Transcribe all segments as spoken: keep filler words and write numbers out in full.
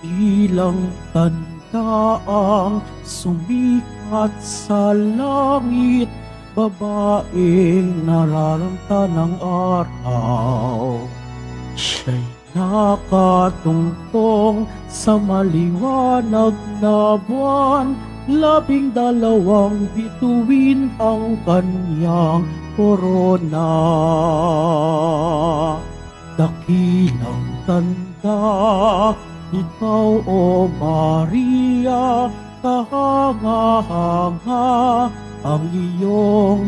Ilang tandaang sumikat sa langit, babaeng nararanta ng araw. Siya'y nakatungtong sa maliwanag na buwan, labing dalawang bituin ang kanyang korona. Dakilang tanda, ikaw, O Maria, kahanga-hanga ang iyong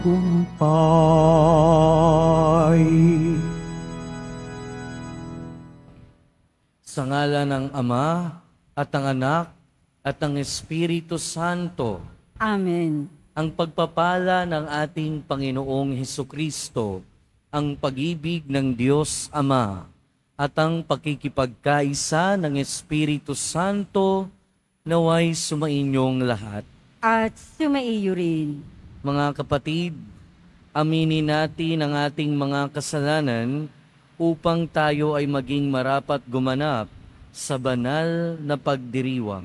tagumpay. Sa ngalan ng Ama, at ng Anak, at ng Espiritu Santo. Amen. Ang pagpapala ng ating Panginoong Hesukristo, ang pag-ibig ng Diyos Ama, at ang pakikipagkaisa ng Espiritu Santo, naway sumainyong lahat. At sumaiyo rin. Mga kapatid, aminin natin ang ating mga kasalanan upang tayo ay maging marapat gumanap sa banal na pagdiriwang.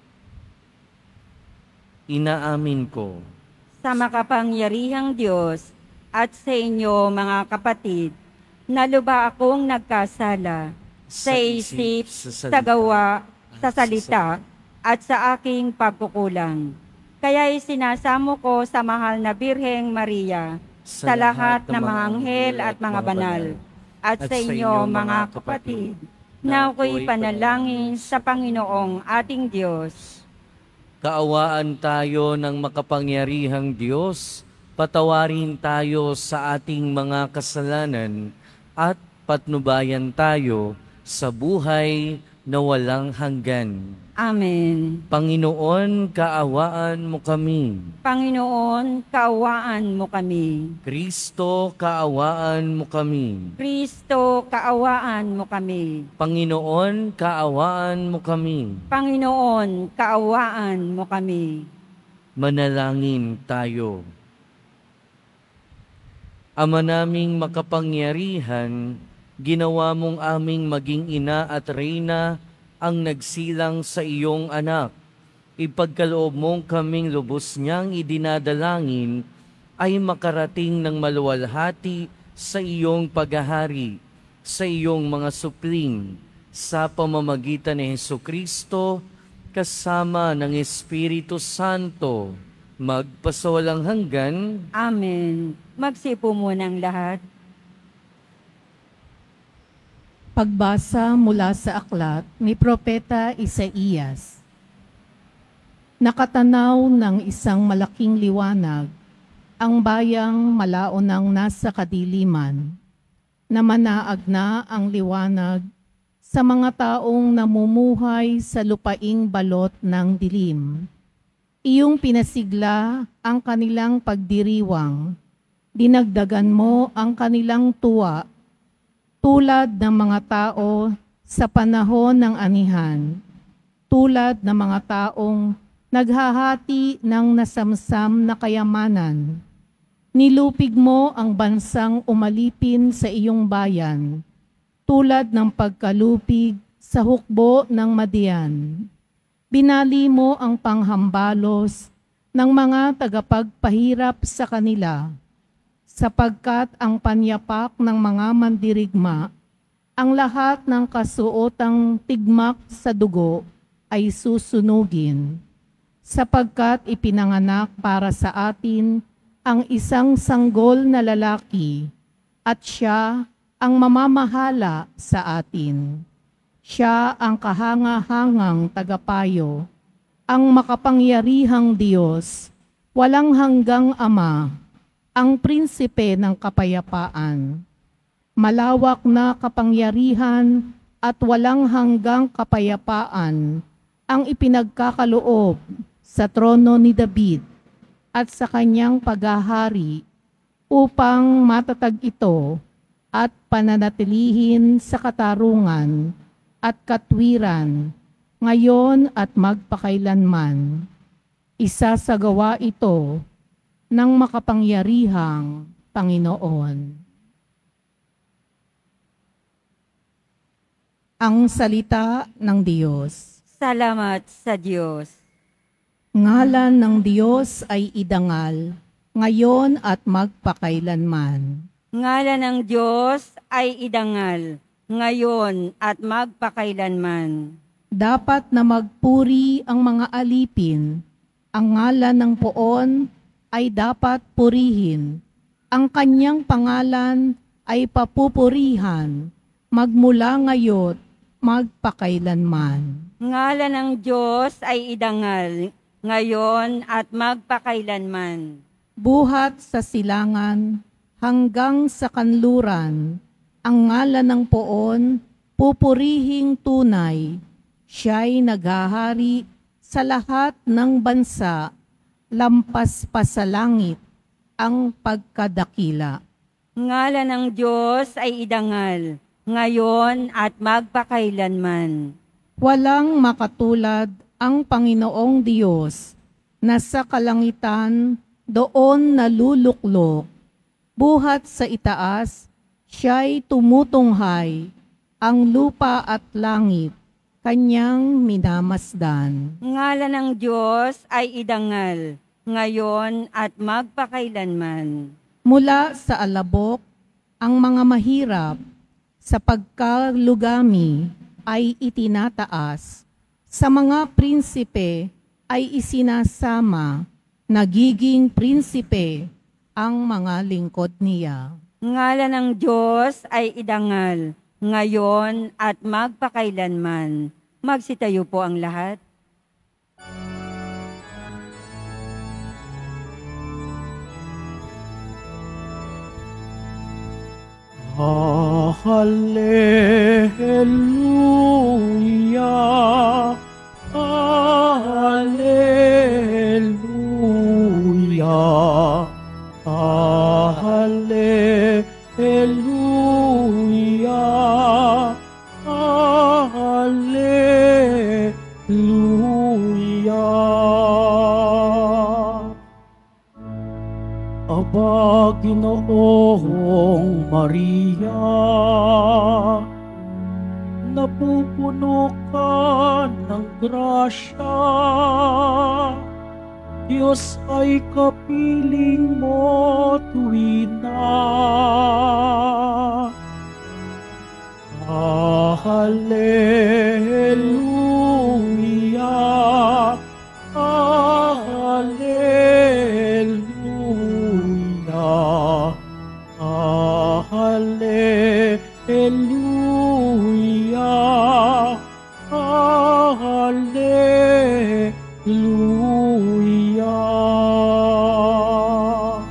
Inaamin ko Sa makapangyarihang Diyos at sa inyo mga kapatid, na luba akong nagkasala sa isip, sa gawa, sa salita, at sa aking pagkukulang. Kaya isinasamo ko sa mahal na Birheng Maria, sa lahat ng mga anghel at mga banal, at sa inyo mga kapatid, na ako'y panalangin sa Panginoong ating Diyos. kaawaan tayo ng makapangyarihang Diyos, patawarin tayo sa ating mga kasalanan, at patnubayan tayo sa buhay na walang hanggan. Amen. Panginoon, kaawaan mo kami. Panginoon, kaawaan mo kami. Kristo, kaawaan mo kami. Kristo, kaawaan mo kami. Panginoon, kaawaan mo kami. Panginoon, kaawaan mo kami. Manalangin tayo. Ama naming makapangyarihan, ginawa mong aming maging ina at reyna ang nagsilang sa iyong anak. Ipagkaloob mong kaming lubos niyang idinadalangin ay makarating ng maluwalhati sa iyong paghahari, sa iyong mga supling, sa pamamagitan ni Hesukristo, kasama ng Espiritu Santo, magpasawalang hanggan. Amen. Magsipo muna ang lahat. Pagbasa mula sa aklat ni Propeta Isaías. Nakatanaw ng isang malaking liwanag, ang bayang malaonang nasa kadiliman, na manaag na ang liwanag sa mga taong namumuhay sa lupaing balot ng dilim. Iyong pinasigla ang kanilang pagdiriwang, dinagdagan mo ang kanilang tuwa, tulad ng mga tao sa panahon ng anihan, tulad ng mga taong naghahati ng nasamsam na kayamanan. Nilupig mo ang bansang umalipin sa iyong bayan, tulad ng pagkalupig sa hukbo ng Madian. Binali mo ang panghambalos ng mga tagapagpahirap sa kanila, sapagkat ang panyapak ng mga mandirigma, ang lahat ng kasuotang tigmak sa dugo ay susunugin, sapagkat ipinanganak para sa atin ang isang sanggol na lalaki, at siya ang mamamahala sa atin. Siya ang kahanga-hangang tagapayo, ang makapangyarihang Diyos, walang hanggang Ama, ang prinsipe ng kapayapaan. Malawak na kapangyarihan at walang hanggang kapayapaan ang ipinagkakaloob sa trono ni David at sa kanyang paghahari, upang matatag ito at pananatilihin sa katarungan at katwiran, ngayon at magpakailanman. Isasagawa ito ng makapangyarihang Panginoon. Ang salita ng Diyos. Salamat sa Diyos. Ngalan ng Diyos ay idangal, ngayon at magpakailanman. Ngalan ng Diyos ay idangal, ngayon at magpakailanman. Dapat na magpuri ang mga alipin, ang ngalan ng poon ay dapat purihin. Ang kanyang pangalan ay papupurihan, magmula ngayon, magpakailanman. Ngalan ng Diyos ay idangal, ngayon at magpakailanman. Buhat sa silangan, hanggang sa kanluran, ang ngalan ng poon, pupurihing tunay. Siya'y naghahari sa lahat ng bansa, lampas pa sa langit ang pagkadakila. Ngalan ng Diyos ay idangal, ngayon at magpakailanman. Walang makatulad ang Panginoong Diyos na sa kalangitan doon naluluklok. Buhat sa itaas, siya'y tumutunghay, ang lupa at langit, kanyang minamasdan. Ngalan ng Diyos ay idangal, ngayon at magpakailanman. Mula sa alabok, ang mga mahirap sa pagkalugami ay itinataas. Sa mga prinsipe ay isinasama, nagiging prinsipe ang mga lingkod niya. Ngalan ng Diyos ay idangal, ngayon at magpakailanman. Magsitayo po ang lahat. Hallelujah, Hallelujah, Hallelujah, Hallelujah. Aba, Ginoong Maria, napupuno ka ng grasya, Diyos ay kapiling mo tuwina. Hallelujah, Hallelujah, Hallelujah, Hallelujah.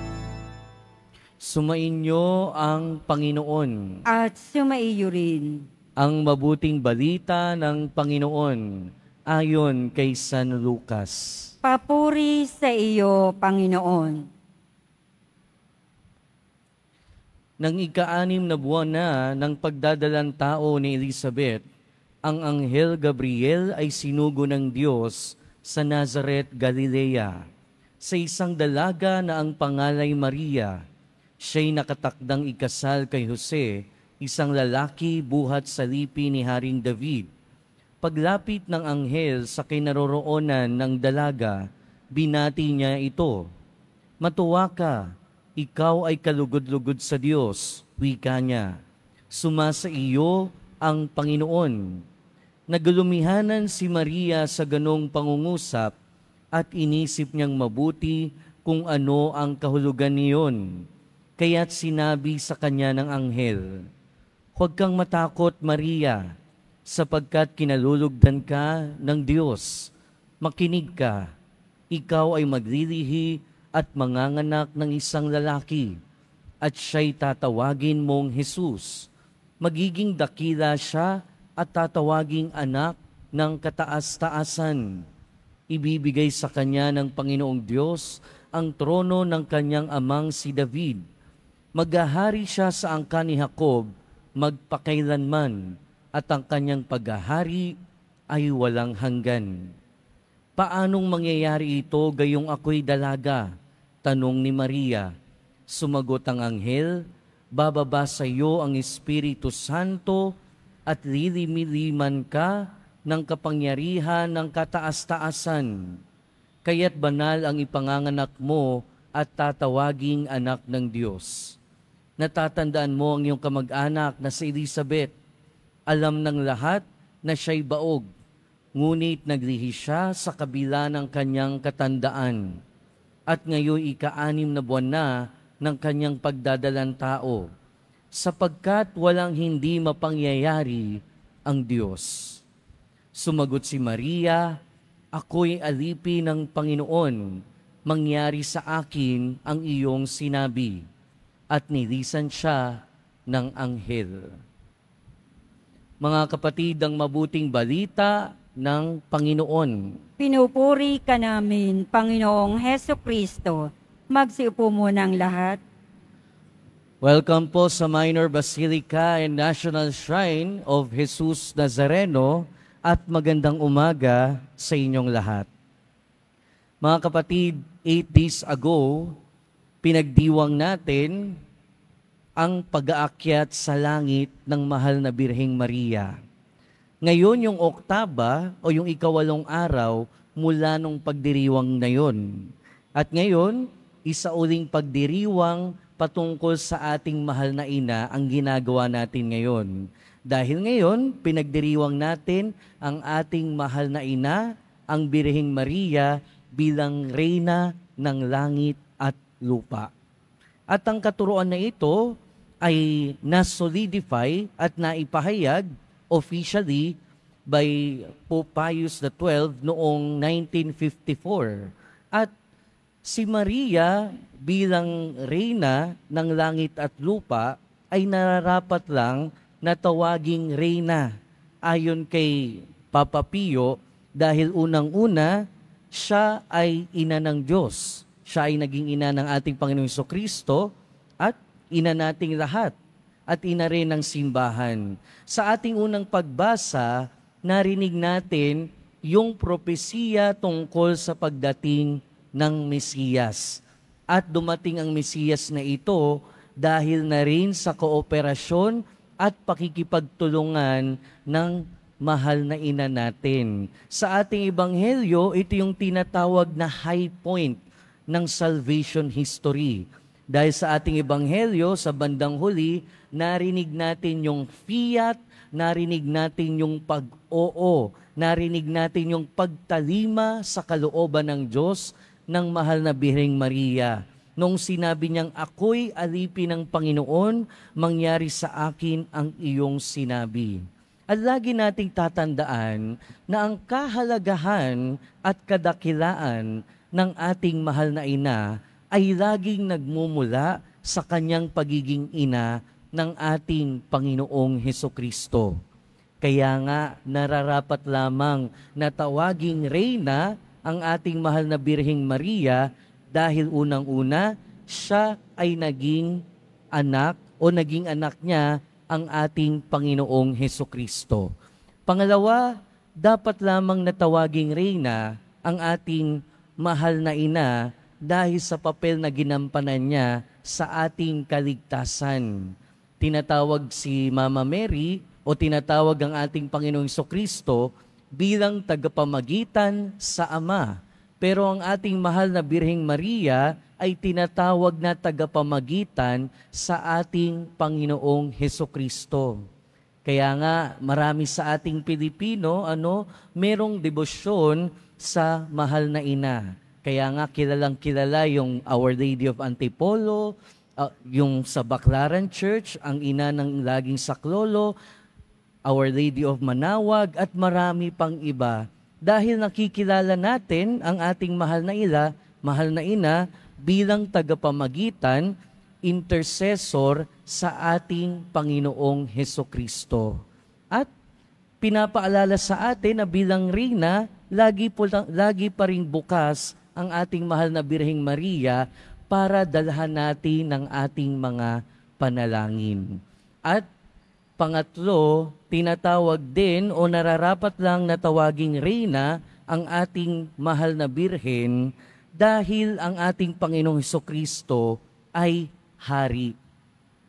Sumainyo ang Panginoon. At sumaiyo rin. Ang mabuting balita ng Panginoon ayon kay San Lucas. Papuri sa iyo, Panginoon. Nang ika-anim na buwan na ng pagdadalang tao ni Elizabeth, ang anghel Gabriel ay sinugo ng Diyos sa Nazaret, Galilea, sa isang dalaga na ang pangalay Maria. Siya'y nakatakdang ikasal kay Jose, isang lalaki buhat sa lipi ni Haring David. Paglapit ng anghel sa kinaroroonan ng dalaga, binati niya ito. Matuwa ka, ikaw ay kalugod-lugod sa Diyos, wika niya. Sumasa iyo ang Panginoon. Nagulumihanan si Maria sa ganong pangungusap at inisip niyang mabuti kung ano ang kahulugan niyon. Kaya't sinabi sa kanya ng anghel, "Huwag kang matakot, Maria, sapagkat kinalulugdan ka ng Diyos. Makinig ka, ikaw ay maglilihi at manganganak ng isang lalaki, at siya'y tatawagin mong Jesus. Magiging dakila siya at tatawaging anak ng kataas-taasan. Ibibigay sa kanya ng Panginoong Diyos ang trono ng kanyang amang si David. Maghahari siya sa angkan ni Jacob magpakailanman, at ang kanyang paghahari ay walang hanggan." "Paanong mangyayari ito gayong ako'y dalaga?" tanong ni Maria. Sumagot ang anghel, "Bababa sa iyo ang Espiritu Santo at lilimiliman ka ng kapangyarihan ng kataas-taasan. Kaya't banal ang ipanganganak mo at tatawaging anak ng Diyos. Natatandaan mo ang iyong kamag-anak na si Elizabeth. Alam ng lahat na siya'y baog, ngunit naglihi siya sa kabila ng kanyang katandaan. At ngayon ika-anim na buwan na ng kanyang pagdadalang tao, sapagkat walang hindi mapangyayari ang Diyos. Sumagot si Maria, ako'y alipin ng Panginoon, mangyari sa akin ang iyong sinabi. At nilisan siya ng anghel. Mga kapatid, ang mabuting balita ng Panginoon. Pinupuri ka namin, Panginoong Heso Kristo. Magsiupo muna ang lahat. Welcome po sa Minor Basilica and National Shrine of Jesus Nazareno at magandang umaga sa inyong lahat. Mga kapatid, eight days ago, pinagdiwang natin ang pag-aakyat sa langit ng mahal na Birheng Maria. Ngayon yung oktaba o yung ikawalong araw mula nung pagdiriwang na yon. At ngayon, isa uling pagdiriwang patungkol sa ating mahal na ina ang ginagawa natin ngayon. Dahil ngayon, pinagdiriwang natin ang ating mahal na ina, ang Birheng Maria, bilang Reyna ng langit at lupa. At ang katuruan na ito ay na-solidify at naipahayag officially by Pope Pius the twelfth noong nineteen fifty-four. At si Maria bilang Reyna ng langit at lupa ay nararapat lang na tawaging Reyna ayon kay Papa Pio dahil unang-una siya ay ina ng Diyos. Siya ay naging ina ng ating Panginoong Jesucristo at ina nating lahat at ina rin ng simbahan. Sa ating unang pagbasa, narinig natin yung propesiya tungkol sa pagdating ng Mesiyas. At dumating ang Mesiyas na ito dahil na rin sa kooperasyon at pakikipagtulungan ng mahal na ina natin. Sa ating ebanghelyo, ito yung tinatawag na high point ng salvation history. Dahil sa ating ebanghelyo, sa bandang huli, narinig natin yung fiat, narinig natin yung pag-oo, narinig natin yung pagtalima sa kalooban ng Diyos ng mahal na Birheng Maria. Nung sinabi niyang, ako'y alipin ng Panginoon, mangyari sa akin ang iyong sinabi. At lagi nating tatandaan na ang kahalagahan at kadakilaan ng ating mahal na ina ay laging nagmumula sa kanyang pagiging ina ng ating Panginoong Hesukristo. Kaya nga nararapat lamang na tawaging Reyna ang ating mahal na Birheng Maria dahil unang-una siya ay naging anak o naging anak niya ang ating Panginoong Hesukristo. Pangalawa, dapat lamang na tawaging Reyna ang ating mahal na ina dahil sa papel na ginampanan niya sa ating kaligtasan. Tinatawag si Mama Mary o tinatawag ang ating Panginoong Jesucristo bilang tagapamagitan sa Ama. Pero ang ating mahal na Birheng Maria ay tinatawag na tagapamagitan sa ating Panginoong Hesukristo. Kaya nga marami sa ating Pilipino ano, merong debosyon sa mahal na ina. Kaya nga kilalang kilala yung Our Lady of Antipolo, uh, yung sa Baclaran Church, ang ina ng laging saklolo, Our Lady of Manawag at marami pang iba. Dahil nakikilala natin ang ating mahal na ila, mahal na ina bilang tagapamagitan, intercessor sa ating Panginoong Hesukristo. At pinapaalala sa atin na bilang Reyna, lagi, po, lagi pa rin bukas ang ating mahal na Birheng Maria para dalhan natin ng ating mga panalangin. At pangatlo, tinatawag din o nararapat lang na tawaging Reyna ang ating mahal na Birhen dahil ang ating Panginoong Hesukristo ay hari.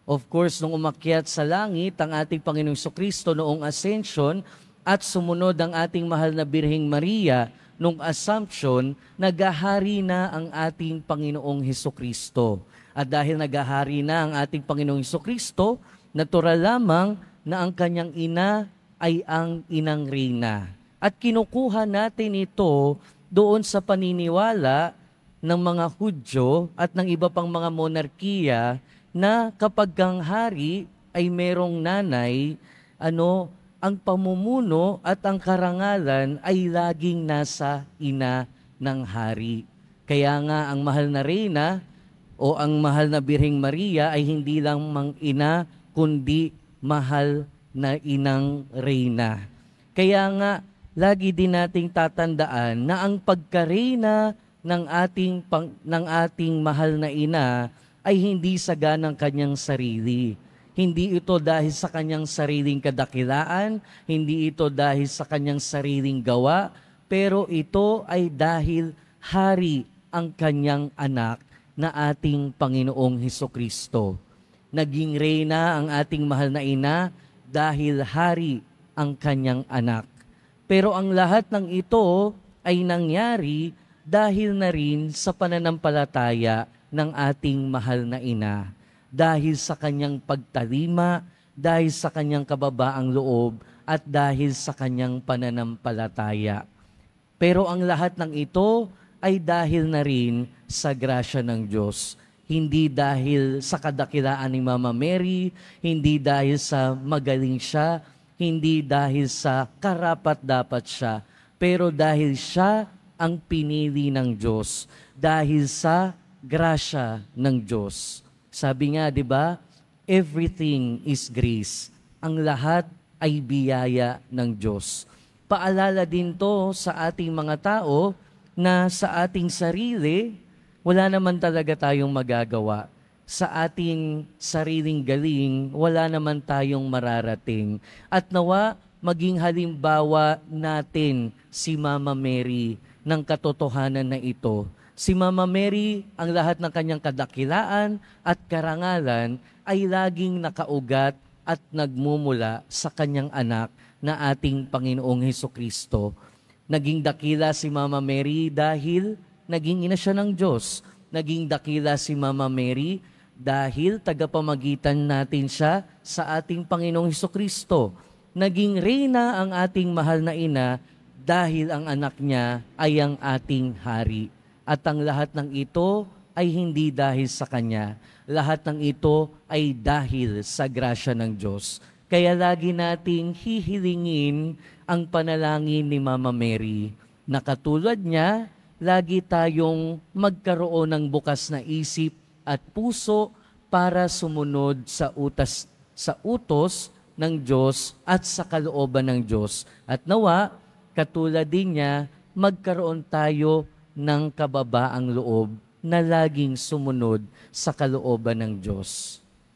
Of course, nung umakyat sa langit ang ating Panginoong Jesucristo noong Ascension at sumunod ang ating mahal na Birheng Maria nung Assumption, nagahari na ang ating Panginoong Jesucristo. At dahil nagahari na ang ating Panginoong Jesucristo, natural lamang na ang kanyang ina ay ang inang reyna. At kinukuha natin ito doon sa paniniwala ng mga Hudyo at ng iba pang mga monarkiya na kapag kang hari ay merong nanay, ano, ang pamumuno at ang karangalan ay laging nasa ina ng hari. Kaya nga ang mahal na reyna o ang mahal na Birheng Maria ay hindi lang mang ina, kundi mahal na inang reyna. Kaya nga, lagi din nating tatandaan na ang pagkareyna ng ating, pang, ng ating mahal na ina ay hindi saga ng kanyang sarili. Hindi ito dahil sa kanyang sariling kadakilaan, hindi ito dahil sa kanyang sariling gawa, pero ito ay dahil hari ang kanyang anak na ating Panginoong Hesukristo. Naging reyna ang ating mahal na ina dahil hari ang kanyang anak. Pero ang lahat ng ito ay nangyari dahil na rin sa pananampalataya ng ating mahal na ina. Dahil sa kanyang pagtalima, dahil sa kanyang kababaang loob, at dahil sa kanyang pananampalataya. Pero ang lahat ng ito ay dahil na rin sa grasya ng Diyos. Hindi dahil sa kadakilaan ni Mama Mary, hindi dahil sa magaling siya, hindi dahil sa karapat-dapat siya, pero dahil siya ang pinili ng Diyos, dahil sa grasya ng Diyos. Sabi nga, di ba, everything is grace. Ang lahat ay biyaya ng Diyos. Paalala din to sa ating mga tao na sa ating sarili, wala naman talaga tayong magagawa. Sa ating sariling galing, wala naman tayong mararating. At nawa, maging halimbawa natin si Mama Mary ng katotohanan na ito. Si Mama Mary, ang lahat ng kanyang kadakilaan at karangalan ay laging nakaugat at nagmumula sa kanyang anak na ating Panginoong Hesukristo. Naging dakila si Mama Mary dahil naging ina siya ng Diyos. Naging dakila si Mama Mary dahil tagapamagitan natin siya sa ating Panginoong Hesukristo. Naging reyna ang ating mahal na ina dahil ang anak niya ay ang ating hari. At ang lahat ng ito ay hindi dahil sa Kanya. Lahat ng ito ay dahil sa grasya ng Diyos. Kaya lagi nating hihilingin ang panalangin ni Mama Mary na katulad niya, lagi tayong magkaroon ng bukas na isip at puso para sumunod sa utas, sa utos ng Diyos at sa kalooban ng Diyos. At nawa, katulad din niya, magkaroon tayo ng kababaang loob na laging sumunod sa kalooban ng Diyos.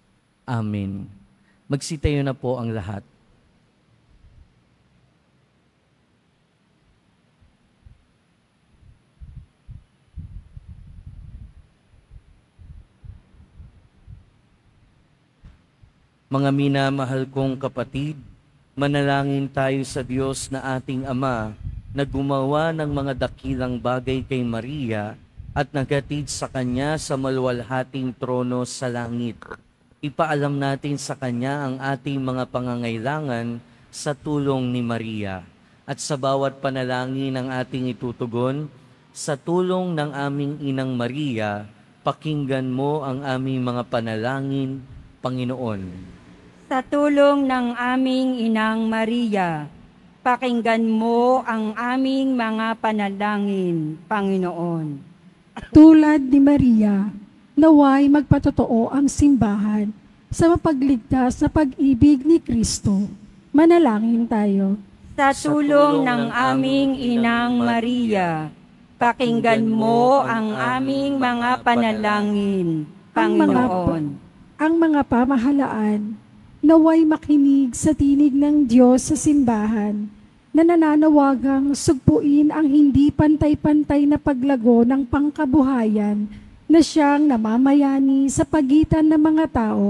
Amen. Magsitayo na po ang lahat. Mga minamahal kong kapatid, manalangin tayo sa Diyos na ating Ama, na gumawa ng mga dakilang bagay kay Maria at naghatid sa Kanya sa maluwalhating trono sa langit. Ipaalam natin sa Kanya ang ating mga pangangailangan sa tulong ni Maria. At sa bawat panalangin ng ating itutugon, sa tulong ng aming Inang Maria, pakinggan mo ang aming mga panalangin, Panginoon. Sa tulong ng aming Inang Maria, pakinggan mo ang aming mga panalangin, Panginoon. Tulad ni Maria, naway magpatotoo ang simbahan sa mapagligtas na pag-ibig ni Kristo. Manalangin tayo. Sa tulong ng aming Inang Maria, pakinggan mo ang aming mga panalangin, Panginoon. Ang mga pamahalaan, naway makinig sa tinig ng Diyos sa simbahan, na nananawagang sugpuin ang hindi pantay-pantay na paglago ng pangkabuhayan na siyang namamayani sa pagitan ng mga tao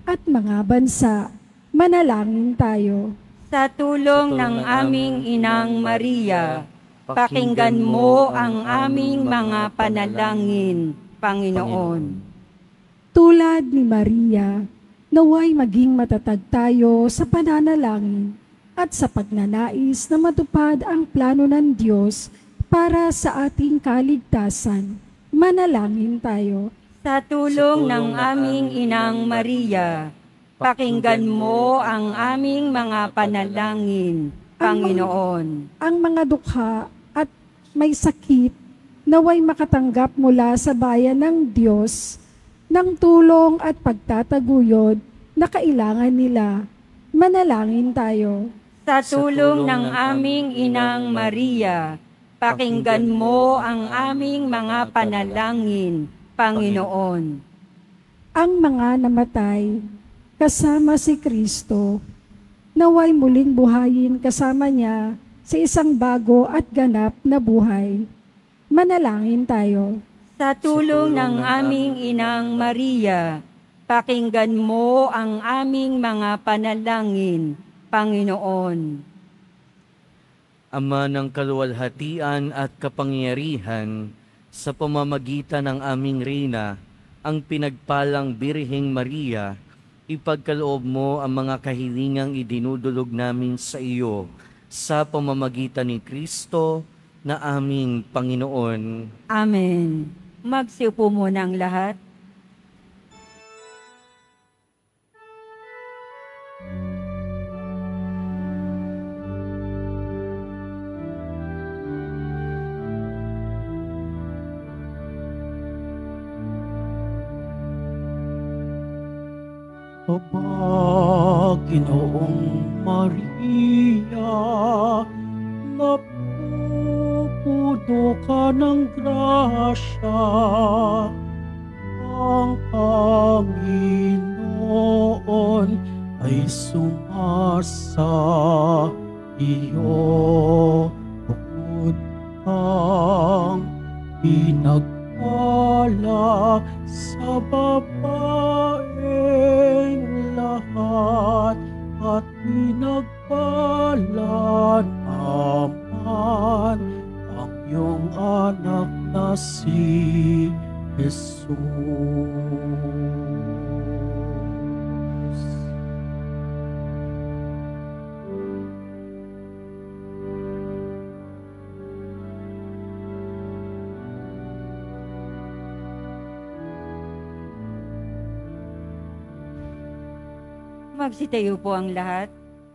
at mga bansa. Manalangin tayo. Sa tulong ng aming Inang Maria, pakinggan mo ang aming mga panalangin, Panginoon. Tulad ni Maria, naway maging matatag tayo sa pananalangin at sa pagnanais na matupad ang plano ng Diyos para sa ating kaligtasan. Manalangin tayo. Sa tulong ng aming Inang Maria, pakinggan mo ang aming mga panalangin, Panginoon. Ang mga dukha at may sakit naway makatanggap mula sa bayan ng Diyos ng tulong at pagtataguyod na kailangan nila. Manalangin tayo. Sa tulong ng aming Inang Maria, pakinggan mo ang aming mga panalangin, Panginoon. Ang mga namatay kasama si Kristo, naway muling buhayin kasama niya sa isang bago at ganap na buhay. Manalangin tayo. Sa tulong ng aming Inang Maria, pakinggan mo ang aming mga panalangin, Panginoon. Ama ng kaluwalhatian at kapangyarihan, sa pamamagitan ng aming Reyna, ang pinagpalang Birheng Maria, ipagkaloob mo ang mga kahilingang idinudulog namin sa iyo sa pamamagitan ni Kristo na aming Panginoon. Amen. Magsiupo muna ang lahat. Aba, Ginoong Maria, napupuno ka ng grasya, ang Panginoon ay sumasa iyo, bukod kang pinagpala sa babaeng lahat, at pinagpala naman ang iyong anak na si Jesus. Magsitayo po ang lahat.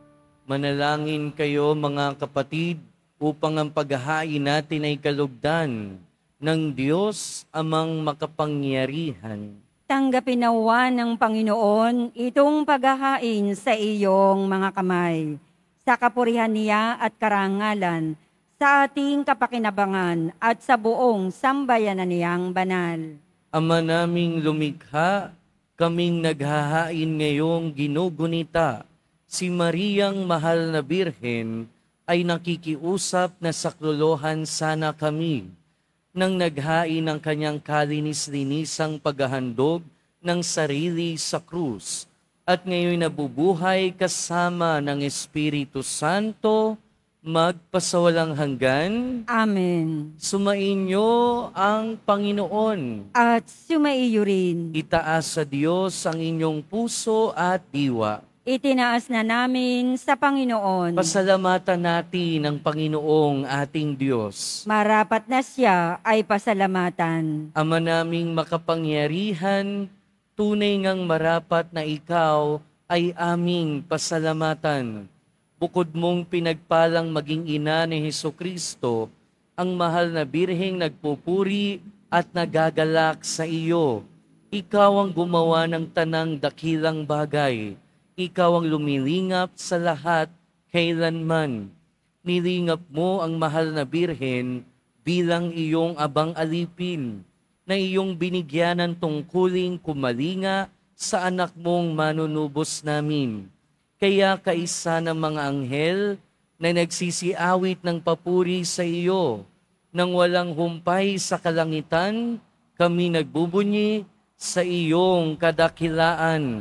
Manalangin kayo mga kapatid upang ang paghahain natin ay kalugdan ng Diyos amang makapangyarihan. Tanggapin nawa ng Panginoon itong paghahain sa iyong mga kamay, sa kapurihan niya at karangalan, sa ating kapakinabangan at sa buong sambayanan niyang banal. Ama naming lumikha, kaming naghahain ngayong ginugunita, si Mariang Mahal na Birhen ay nakikiusap na saklolohan sana kami nang naghain ng kanyang kalinis-linisang paghahandog ng sarili sa krus at ngayon nabubuhay kasama ng Espiritu Santo magpasawalang hanggan. Amen. Sumainyo ang Panginoon. At sumaiyo rin. Itaas sa Diyos ang inyong puso at diwa. Itinaas na namin sa Panginoon. Pasalamatan natin ang Panginoong ating Diyos. Marapat na siya ay pasalamatan. Ama naming makapangyarihan, tunay ngang marapat na ikaw ay aming pasalamatan. Bukod mong pinagpalang maging ina ni Hesukristo, ang mahal na birheng nagpupuri at nagagalak sa iyo. Ikaw ang gumawa ng tanang dakilang bagay. Ikaw ang lumilingap sa lahat kailanman. Nilingap mo ang mahal na birhen bilang iyong abang alipin, na iyong binigyan ng tungkuling kumalinga sa anak mong manunubos namin. Kaya kaisa ng mga anghel na nagsisiawit ng papuri sa iyo, nang walang humpay sa kalangitan, kami nagbubunyi sa iyong kadakilaan.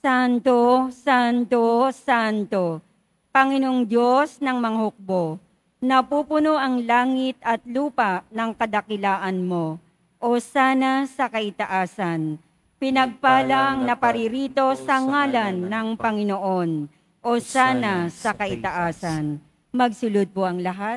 Santo, Santo, Santo, Panginoong Diyos ng manghukbo, napupuno ang langit at lupa ng kadakilaan mo. O sana sa kaitaasan, pinagpalang naparirito sa ngalan ng Panginoon. O sana sa kaitaasan. Magsulod po ang lahat.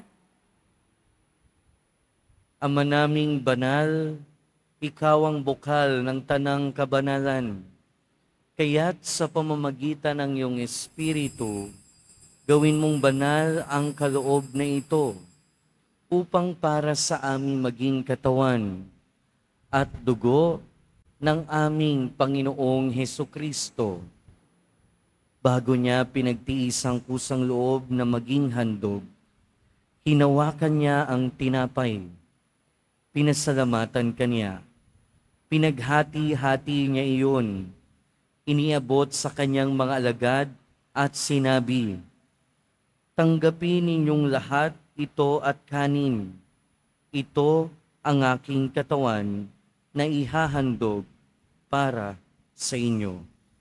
Ama naming banal, ikaw ang bukal ng tanang kabanalan. Kaya't sa pamamagitan ng iyong Espiritu, gawin mong banal ang kaloob na ito upang para sa aming maging katawan at dugo ng aming Panginoong Hesukristo. Bago niya pinagtiis ang kusang loob na maging handog, hinawakan niya ang tinapay, pinasalamatan kaniya, pinaghati-hati niya iyon, iniabot sa kanyang mga alagad at sinabi, tanggapin ninyong lahat ito at kanin. Ito ang aking katawan na ihahandog para sa inyo.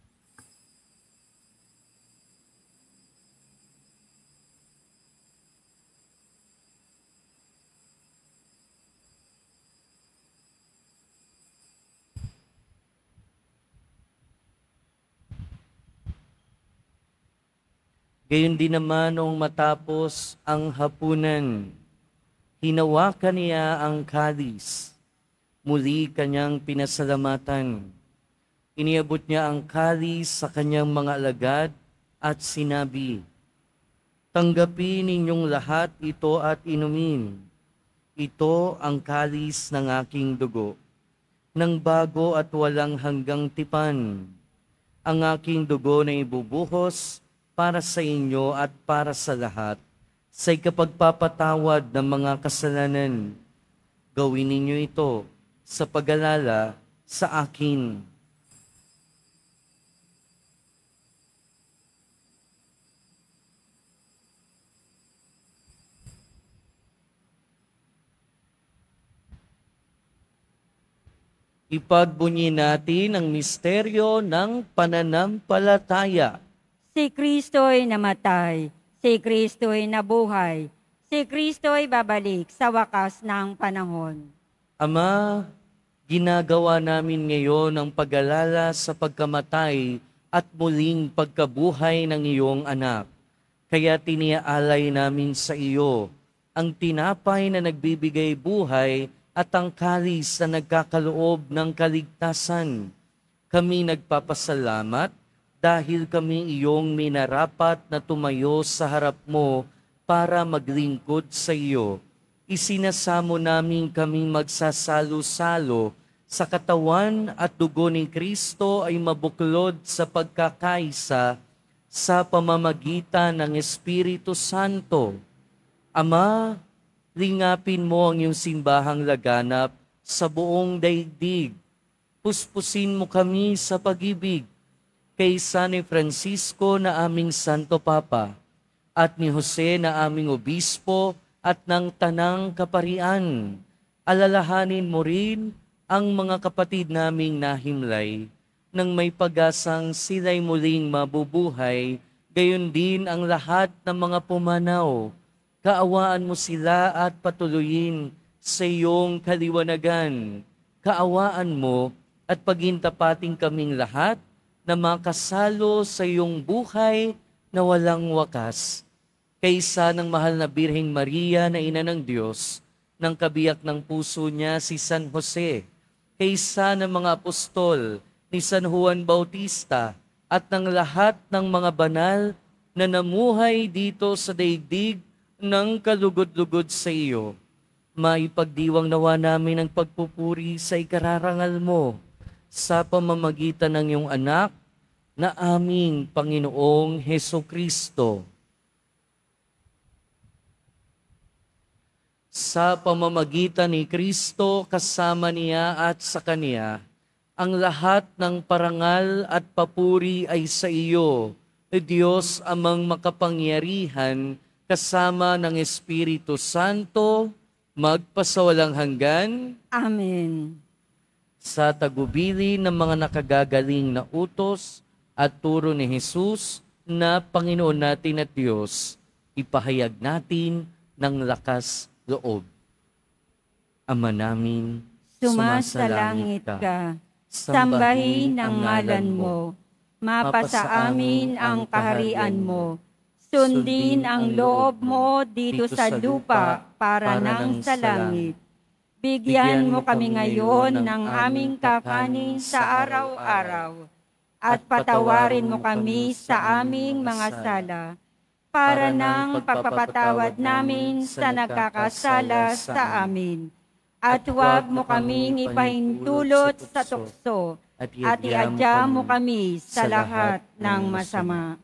Gayon din naman noong matapos ang hapunan, hinawakan niya ang kalis, muli kanyang pinasalamatan. Iniabot niya ang kalis sa kanyang mga alagad at sinabi, tanggapin ninyong lahat ito at inumin. Ito ang kalis ng aking dugo, ng bago at walang hanggang tipan. Ang aking dugo na ibubuhos para sa inyo at para sa lahat, sa ikapagpapatawad ng mga kasalanan. Gawin ninyo ito sa pag-alala sa akin. Ipagbunyi natin ang misteryo ng pananampalataya. Si Kristo'y namatay, si Kristo'y nabuhay, si Kristo'y babalik sa wakas ng panahon. Ama, ginagawa namin ngayon ang pag-alala sa pagkamatay at muling pagkabuhay ng iyong anak. Kaya tiniaalay namin sa iyo ang tinapay na nagbibigay buhay at ang kalis na nagkakaloob ng kaligtasan. Kami nagpapasalamat dahil kami iyong minarapat na tumayo sa harap mo para maglingkod sa iyo. Isinasamo namin kaming magsasalo-salo sa katawan at dugo ni Kristo ay mabuklod sa pagkakaisa sa pamamagitan ng Espiritu Santo. Ama, lingapin mo ang iyong simbahang laganap sa buong daigdig. Puspusin mo kami sa pag-ibig kay San Francisco na aming Santo Papa at ni Jose na aming Obispo at ng Tanang Kaparian. Alalahanin mo rin ang mga kapatid naming nahimlay nang may pag-asang sila'y muling mabubuhay, gayon din ang lahat ng mga pumanaw. Kaawaan mo sila at patuloyin sa iyong kaliwanagan. Kaawaan mo at pagintapating kaming lahat na makasalo sa iyong buhay na walang wakas. Kaysa ng mahal na Birheng Maria na Ina ng Diyos, ng kabiyak ng puso niya si San Jose, kaysa ng mga apostol ni San Juan Bautista at ng lahat ng mga banal na namuhay dito sa daigdig ng kalugod-lugod sa iyo. Maipagdiwang nawa namin ang pagpupuri sa ikararangal mo sa pamamagitan ng iyong anak na aming Panginoong Hesukristo. Sa pamamagitan ni Kristo, kasama niya at sa Kaniya, ang lahat ng parangal at papuri ay sa iyo, Diyos amang makapangyarihan, kasama ng Espiritu Santo, magpasawalang hanggan. Amen. Sa tagubili ng mga nakagagaling na utos, at turo ni Jesus na Panginoon natin at Diyos, ipahayag natin ng lakas loob. Ama namin, Sumasalangit ka, sambahin ang ngalan mo, mapasa amin ang kaharian mo, sundin ang loob mo dito sa lupa para nang sa langit. Bigyan mo kami ngayon ng aming kakanin sa araw-araw, at patawarin mo kami sa aming mga sala, para nang pagpapatawad namin sa nagkakasala sa amin. At huwag mo kaming ipahintulot sa tukso, at iadya mo kami sa lahat ng masama.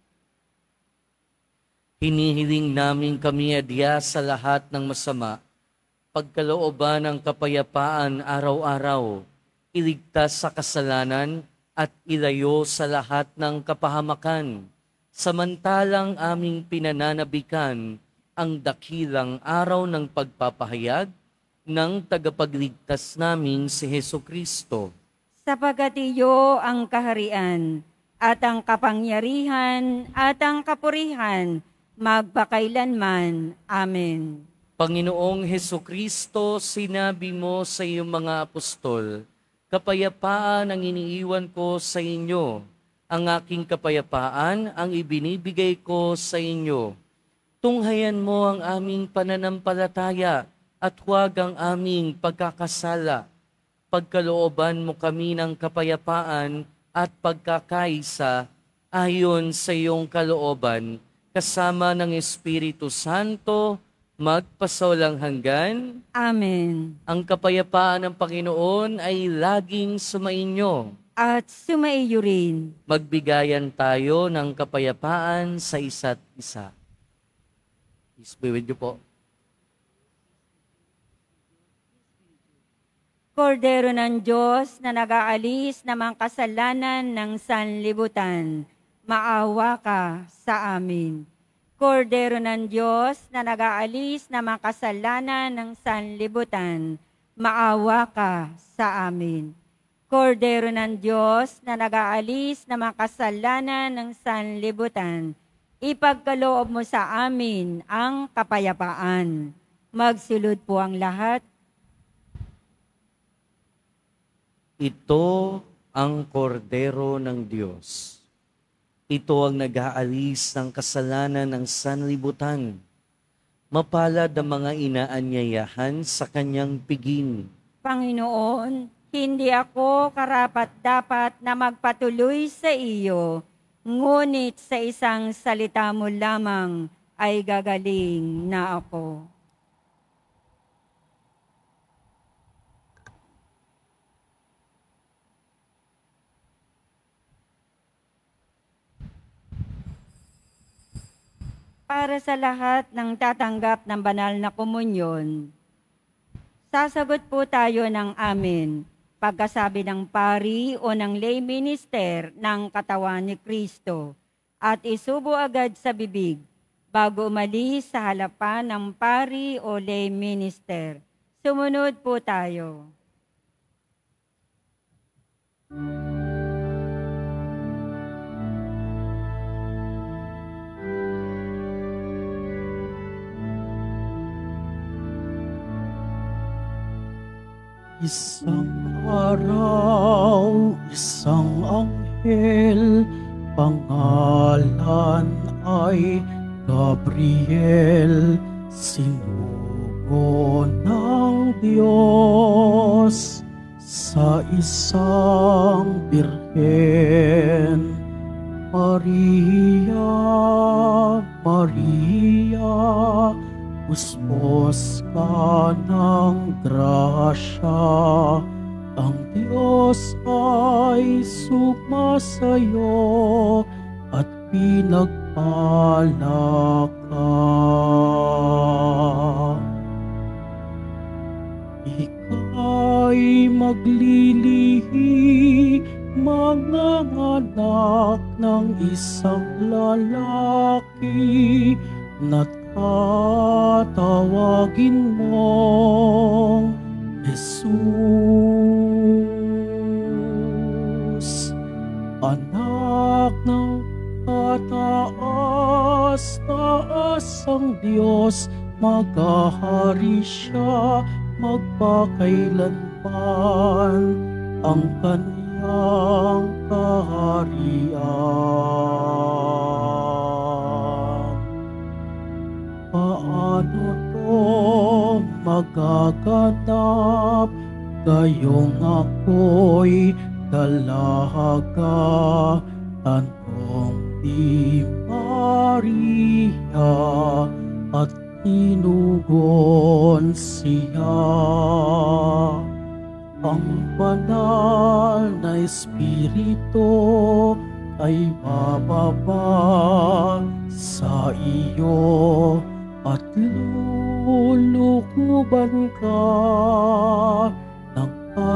Hinihiling namin kami adya sa lahat ng masama, pagkalooban ng kapayapaan araw-araw, iligtas sa kasalanan at ilayo sa lahat ng kapahamakan, samantalang aming pinananabikan ang dakilang araw ng pagpapahayag ng tagapagligtas naming si Hesukristo. Sapagat iyo ang kaharian, at ang kapangyarihan, at ang kapurihan, magpakailanman. Amen. Panginoong Hesukristo, sinabi mo sa iyong mga apostol, kapayapaan ang iniiwan ko sa inyo, ang aking kapayapaan ang ibinibigay ko sa inyo. Tunghayan mo ang aming pananampalataya at huwag ang aming pagkakasala. Pagkalooban mo kami ng kapayapaan at pagkakaisa ayon sa iyong kalooban, kasama ng Espiritu Santo, magpasawalang hanggan. Amen. Ang kapayapaan ng Panginoon ay laging sumainyo. At sumaiyo rin. Magbigayan tayo ng kapayapaan sa isa't isa. Peace be with you po. Kordero ng Diyos na nag-aalis ng mga kasalanan ng sanlibutan, maawa ka sa amin. Kordero ng Diyos na nag-aalis ng mga kasalanan ng sanlibutan, maawa ka sa amin. Kordero ng Diyos na nag-aalis ng mga kasalanan ng sanlibutan, ipagkaloob mo sa amin ang kapayapaan. Magsulod po ang lahat. Ito ang kordero ng Diyos. Ito ang nag-aalis ng kasalanan ng sanlibutan. Mapalad ang mga inaanyayahan sa kanyang piging. Panginoon, hindi ako karapat-dapat na magpatuloy sa iyo, ngunit sa isang salita mo lamang ay gagaling na ako. Para sa lahat ng tatanggap ng banal na komunyon, sasagot po tayo ng amen pagkasabi ng pari o ng lay minister ng katawan ni Kristo at isubo agad sa bibig bago umalis sa halapan ng pari o lay minister. Sumunod po tayo. Isang araw, isang anghel, pangalan ay Gabriel, sinugo ng Diyos sa isang birhen. Maria, Maria, uspos ka ng grasya, ang Diyos ay sumasayo at pinagpala ka. Ika'y maglilihi, mga anak ng isang lalaki, na tatawagin mong Jesus. Anak taas ang Diyos, maghahari siya magpakailanman ang kaniyang kaharian. Paano to magaganap? Gayong ako'y dalaga, tanong ni Maria at tinugon siya. Ang banal na Espiritu ay bababa sa iyo at lulukuban ka ng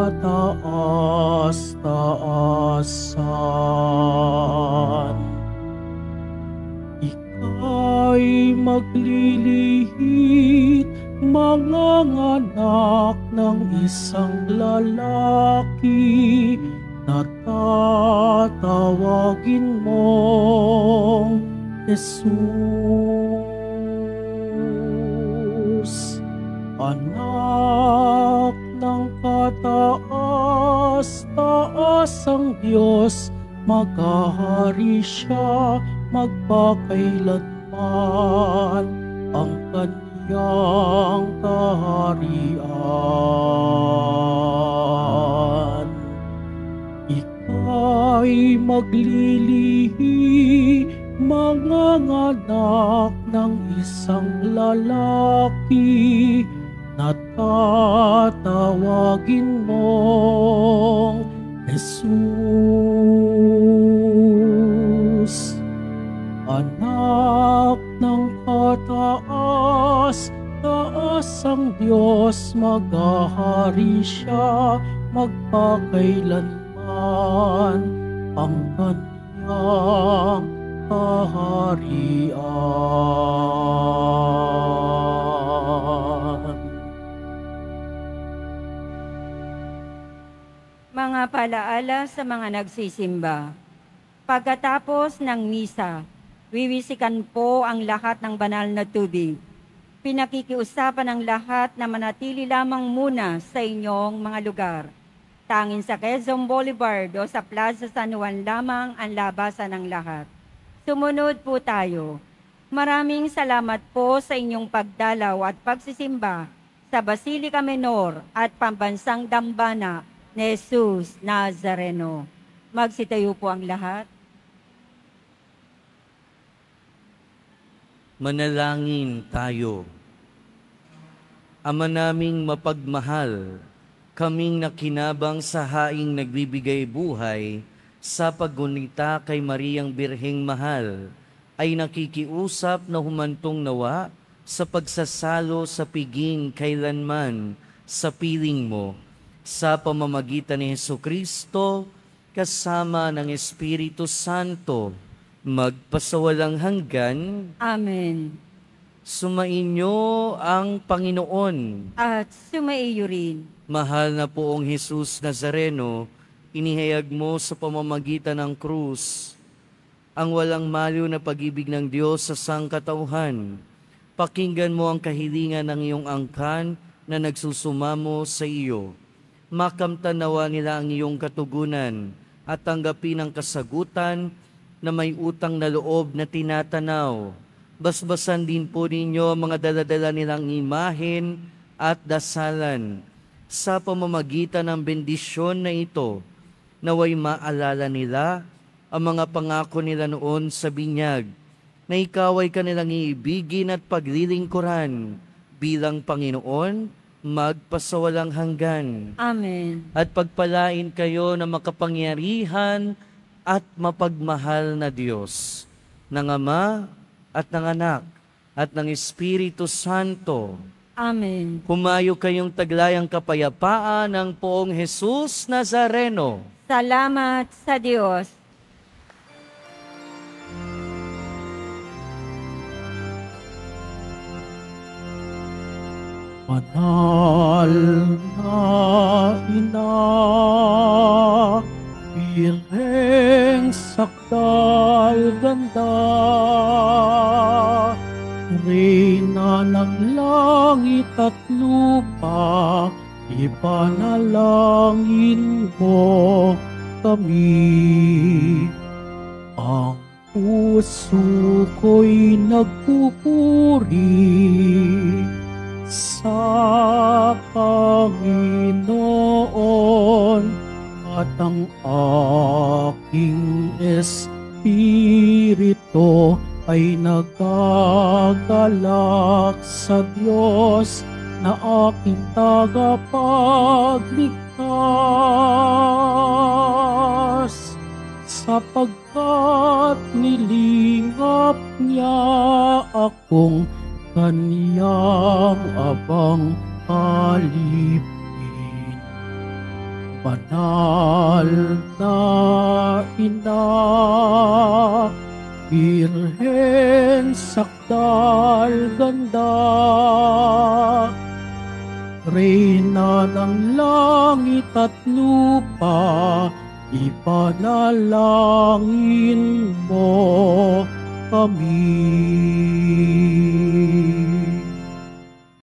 kataas-taasan. Ika'y maglilihit, manganganak ng isang lalaki na tatawagin mong Jesus. Anak ng kataas-taasang Diyos, maghahari siya magpakailanman ang kaniyang kaharian. Ika'y maglilihi, manganganak ng isang lalaki na tatawagin mong Jesus. Anak ng kataas-taasang Diyos, maghahari siya magpakailanman ang kaniyang kaharian. Mga palaala sa mga nagsisimba. Pagkatapos ng misa, wiwisikan po ang lahat ng banal na tubig. Pinakikiusapan ng lahat na manatili lamang muna sa inyong mga lugar. Tanging sa Quezon Boulevard o sa Plaza San Juan lamang ang labasan ng lahat. Sumunod po tayo. Maraming salamat po sa inyong pagdalaw at pagsisimba sa Basilica Menor at Pambansang Dambana ni Jesus Nazareno. Magsitayo po ang lahat. Manalangin tayo. Ama naming mapagmahal, kaming nakinabang sa haing nagbibigay buhay, sa paggunita kay Mariang Birheng Mahal, ay nakikiusap na humantong nawa sa pagsasalo sa piging kailanman sa piling mo, sa pamamagitan ni Hesukristo, kasama ng Espiritu Santo, magpasawalang hanggan. Amen. Sumainyo ang Panginoon. At sumaiyo rin. Mahal na poong Jesus Nazareno, inihayag mo sa pamamagitan ng krus ang walang maliw na pag-ibig ng Diyos sa sangkatauhan. Pakinggan mo ang kahilingan ng iyong angkan na nagsusumamo sa iyo. Makamtanawa nila ang iyong katugunan at tanggapin ang kasagutan na may utang na loob na tinatanaw. Basbasan din po ninyo ang mga daladala nilang imahen at dasalan. Sa pamamagitan ng bendisyon na ito, naway maalala nila ang mga pangako nila noon sa binyag, na ikaw ay kanilang iibigin at paglilingkuran bilang Panginoon, magpasawalang hanggan. Amen. At pagpalain kayo na makapangyarihan at mapagmahal na Diyos, ng Ama at ng Anak at ng Espiritu Santo. Amen. Humayo kayong taglayang kapayapaan ng poong Jesus Nazareno. Salamat sa Diyos. Banal na Ina, Birheng sakdal ganda, Reyna ng langit at lupa, ipanalangin mo kami. Ang puso ko'y nagpupuri sa Panginoon, at ang aking espiritu ay nagagalak sa Diyos na aking tagapagligtas, sapagkat nilingap niya akong kaniyang abang alipin. Banal na Ina, Birhen sakdal ganda, Reyna ng langit at lupa, ipanalangin mo kami.